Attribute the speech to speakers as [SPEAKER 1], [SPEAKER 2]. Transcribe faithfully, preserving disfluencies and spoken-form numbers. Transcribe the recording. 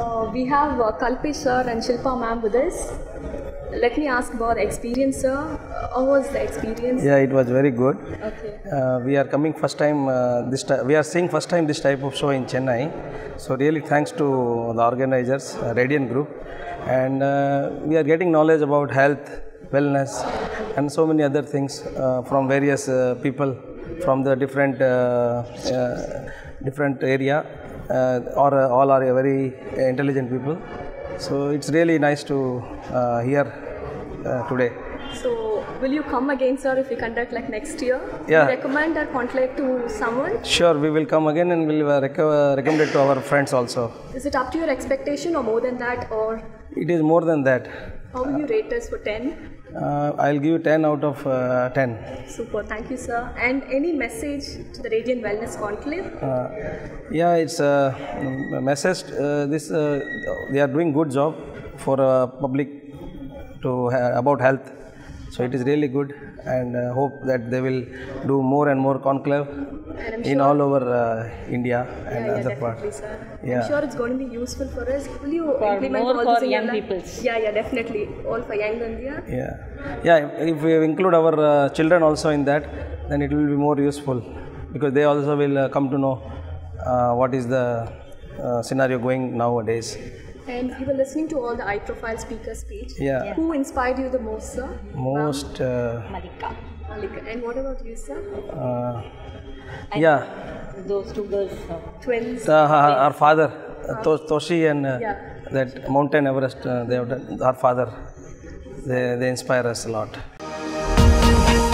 [SPEAKER 1] Uh, we have uh, Kalpesh sir and Shilpa ma'am with us. Let me ask about experience, sir. Uh, How was the experience?
[SPEAKER 2] Yeah, it was very good.
[SPEAKER 1] Okay.
[SPEAKER 2] Uh, we are coming first time. Uh, this ti- we are seeing first time this type of show in Chennai. So really thanks to the organizers, uh, Radiant Group, and uh, we are getting knowledge about health, wellness, and so many other things uh, from various uh, people from the different uh, uh, different area. Uh, or uh, all are very intelligent people. So it's really nice to uh, hear uh, today.
[SPEAKER 1] So, will you come again, sir, if we conduct like next year?
[SPEAKER 2] Yeah.
[SPEAKER 1] You recommend our conclave to someone?
[SPEAKER 2] Sure, we will come again and will uh, rec- uh, recommend it to our friends also.
[SPEAKER 1] Is it up to your expectation or more than that? Or
[SPEAKER 2] It is more than that.
[SPEAKER 1] how will you rate us for ten?
[SPEAKER 2] Uh, I'll give ten out of uh, ten.
[SPEAKER 1] Super, thank you, sir. And any message to the Radiant Wellness Conclave?
[SPEAKER 2] Uh, yeah, it's a uh, message. Uh, this uh, they are doing good job for uh, public to ha- about health. So it is really good, and uh, hope that they will do more and more conclave
[SPEAKER 1] And I'm
[SPEAKER 2] in
[SPEAKER 1] sure-
[SPEAKER 2] all over uh, India and
[SPEAKER 1] Yeah, yeah,
[SPEAKER 2] other
[SPEAKER 1] definitely,
[SPEAKER 2] parts.
[SPEAKER 1] sir.
[SPEAKER 2] Yeah.
[SPEAKER 1] I'm sure it's going to be useful for us. Will you
[SPEAKER 3] For
[SPEAKER 1] implement
[SPEAKER 3] more
[SPEAKER 1] all
[SPEAKER 3] for
[SPEAKER 1] this in your
[SPEAKER 3] young
[SPEAKER 1] life?
[SPEAKER 3] peoples.
[SPEAKER 1] Yeah, yeah, definitely. All for young India.
[SPEAKER 2] Yeah, yeah. If we include our uh, children also in that, then it will be more useful because they also will uh, come to know uh, what is the uh, scenario going nowadays.
[SPEAKER 1] And you were listening to all the high profile speakers' speech.
[SPEAKER 2] Yeah.
[SPEAKER 1] Who inspired you the most, sir?
[SPEAKER 2] Most. Uh,
[SPEAKER 3] Malika.
[SPEAKER 1] Malika. And what about you, sir?
[SPEAKER 2] uh,
[SPEAKER 3] And
[SPEAKER 2] yeah,
[SPEAKER 3] Those two girls. uh,
[SPEAKER 1] Twins.
[SPEAKER 2] the, our father, uh, To- Toshi and uh,
[SPEAKER 1] Yeah.
[SPEAKER 2] that Mountain Everest. Uh, they have done, our father. They they inspire us a lot.